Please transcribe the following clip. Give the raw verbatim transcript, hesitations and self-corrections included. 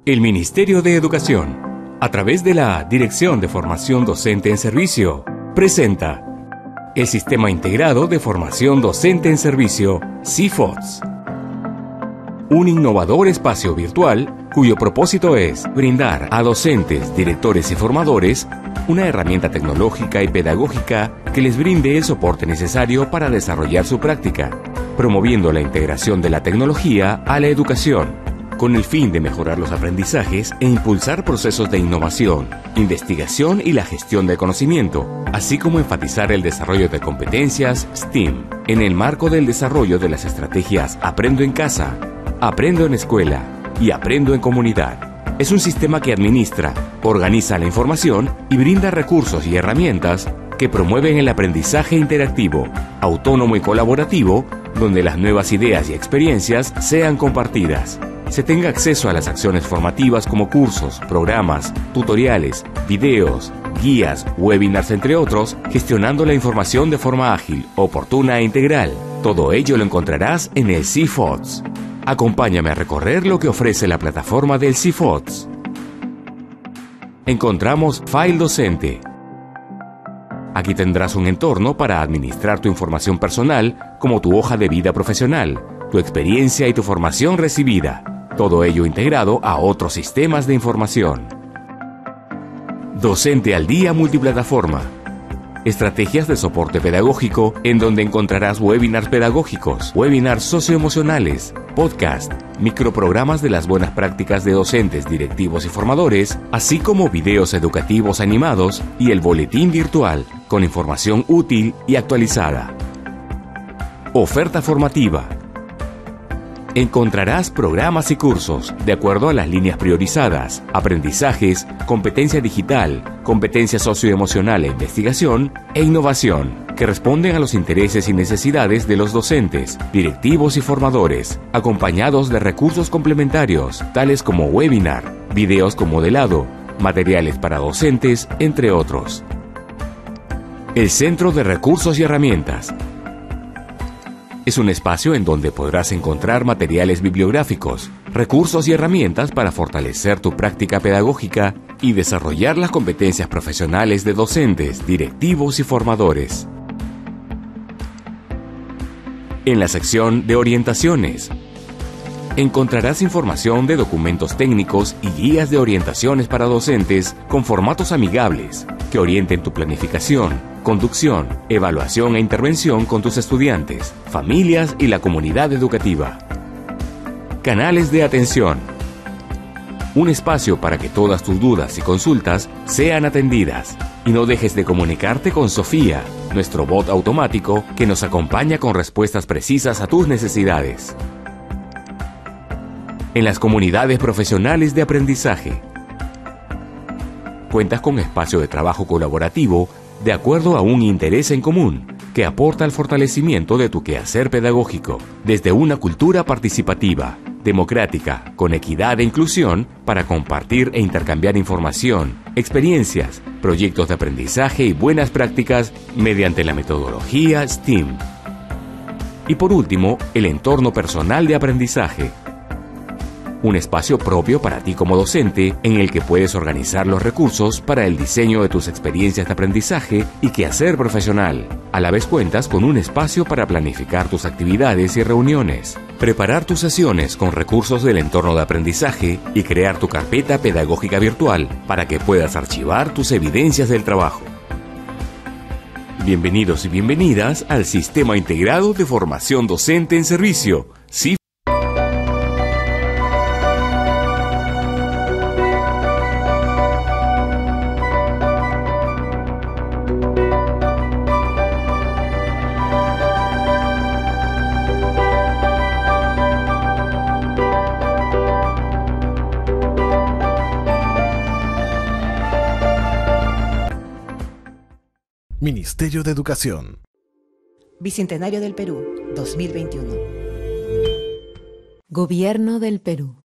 El Ministerio de Educación, a través de la Dirección de Formación Docente en Servicio, presenta el Sistema Integrado de Formación Docente en Servicio, C F O D S. Un innovador espacio virtual cuyo propósito es brindar a docentes, directores y formadores una herramienta tecnológica y pedagógica que les brinde el soporte necesario para desarrollar su práctica, promoviendo la integración de la tecnología a la educación, con el fin de mejorar los aprendizajes e impulsar procesos de innovación, investigación y la gestión del conocimiento, así como enfatizar el desarrollo de competencias S T E A M en el marco del desarrollo de las estrategias Aprendo en Casa, Aprendo en Escuela y Aprendo en Comunidad. Es un sistema que administra, organiza la información y brinda recursos y herramientas que promueven el aprendizaje interactivo, autónomo y colaborativo, donde las nuevas ideas y experiencias sean compartidas. Se tenga acceso a las acciones formativas como cursos, programas, tutoriales, videos, guías, webinars, entre otros, gestionando la información de forma ágil, oportuna e integral. Todo ello lo encontrarás en el C F O D S. Acompáñame a recorrer lo que ofrece la plataforma del C F O D S. Encontramos File Docente. Aquí tendrás un entorno para administrar tu información personal, como tu hoja de vida profesional, tu experiencia y tu formación recibida. Todo ello integrado a otros sistemas de información. Docente al Día Multiplataforma. Estrategias de soporte pedagógico en donde encontrarás webinars pedagógicos, webinars socioemocionales, podcast, microprogramas de las buenas prácticas de docentes, directivos y formadores, así como videos educativos animados y el boletín virtual con información útil y actualizada. Oferta formativa. Encontrarás programas y cursos de acuerdo a las líneas priorizadas, aprendizajes, competencia digital, competencia socioemocional e investigación e innovación, que responden a los intereses y necesidades de los docentes, directivos y formadores, acompañados de recursos complementarios, tales como webinar, videos con modelado, materiales para docentes, entre otros. El Centro de Recursos y Herramientas es un espacio en donde podrás encontrar materiales bibliográficos, recursos y herramientas para fortalecer tu práctica pedagógica y desarrollar las competencias profesionales de docentes, directivos y formadores. En la sección de orientaciones, encontrarás información de documentos técnicos y guías de orientaciones para docentes con formatos amigables que orienten tu planificación, conducción, evaluación e intervención con tus estudiantes, familias y la comunidad educativa. Canales de atención. Un espacio para que todas tus dudas y consultas sean atendidas. Y no dejes de comunicarte con Sofía, nuestro bot automático que nos acompaña con respuestas precisas a tus necesidades. En las comunidades profesionales de aprendizaje, cuentas con espacio de trabajo colaborativo de acuerdo a un interés en común que aporta al fortalecimiento de tu quehacer pedagógico, desde una cultura participativa, democrática, con equidad e inclusión para compartir e intercambiar información, experiencias, proyectos de aprendizaje y buenas prácticas mediante la metodología S T E A M. Y por último, el entorno personal de aprendizaje. Un espacio propio para ti como docente en el que puedes organizar los recursos para el diseño de tus experiencias de aprendizaje y quehacer profesional. A la vez cuentas con un espacio para planificar tus actividades y reuniones, preparar tus sesiones con recursos del entorno de aprendizaje y crear tu carpeta pedagógica virtual para que puedas archivar tus evidencias del trabajo. Bienvenidos y bienvenidas al Sistema Integrado de Formación Docente en Servicio, C F O D S. Ministerio de Educación. Bicentenario del Perú, dos mil veintiuno. Gobierno del Perú.